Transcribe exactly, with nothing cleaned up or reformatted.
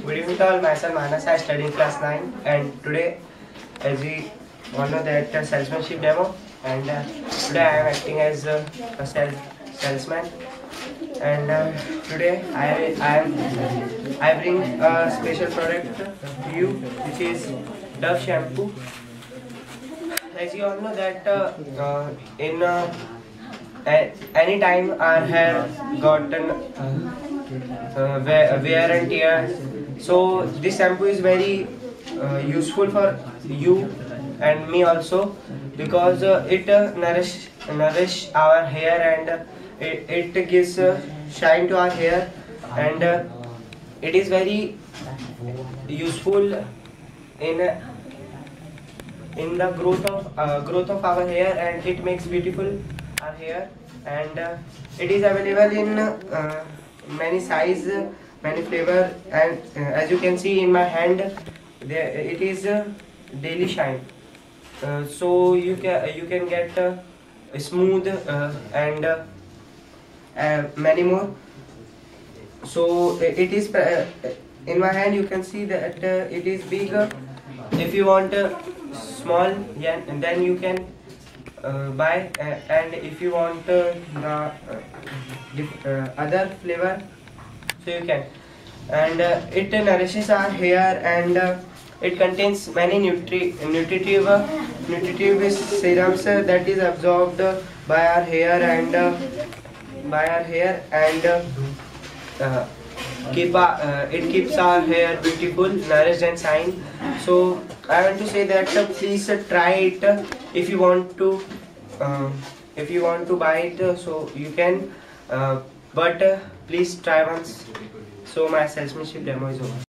Good evening to all. Myself Manas. I study in class nine, and today, as we all know, that uh, salesmanship demo, and uh, today I am acting as uh, a sales salesman. And uh, today I I am I bring a special product to you, which is Dove shampoo. As you all know that uh, uh, in uh, any time our hair gotten uh, uh, wear, wear and tear, so this shampoo is very uh, useful for you and me also, because uh, it uh, nourish nourish our hair, and uh, it, it gives uh, shine to our hair, and uh, it is very useful in uh, in the growth of uh, growth of our hair, and it makes beautiful our hair. And uh, it is available in uh, many size, many flavor, and uh, as you can see in my hand, there it is uh, daily shine. Uh, so you can you can get uh, smooth uh, and uh, uh, many more. So it is uh, in my hand. You can see that uh, it is big. Uh, if you want uh, small, yeah, and then you can uh, buy, uh, and if you want uh, the uh, uh, other flavor, so you can. And uh, it uh, nourishes our hair, and uh, it contains many nutri nutritive uh, nutritive serums uh, that is absorbed uh, by our hair, and uh, by our hair and uh, uh, keep our, uh, it keeps our hair beautiful, nourished and shine. So I want to say that uh, please uh, try it. Uh, if you want to uh, if you want to buy it, uh, so you can, uh, but uh, please try once. So my salesmanship demo is over.